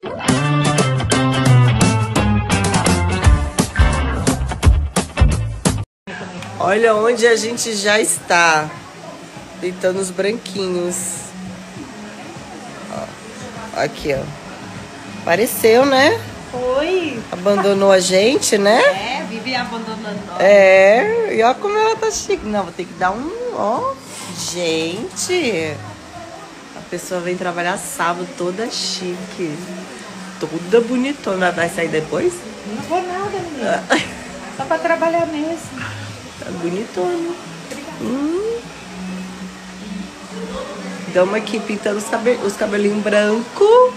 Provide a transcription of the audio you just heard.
Olha onde a gente já está. Deitando os branquinhos. Ó, aqui, ó. Apareceu, né? Foi. Abandonou a gente, né? É, vive abandonando nós. É, e olha como ela tá chique. Não, vou ter que dar um... Ó, gente. A pessoa vem trabalhar sábado toda chique. Toda bonitona. Vai sair depois? Não vou nada, menina. Só pra trabalhar mesmo. Tá bonitona. Obrigada. Damos aqui pintando os cabelinhos brancos.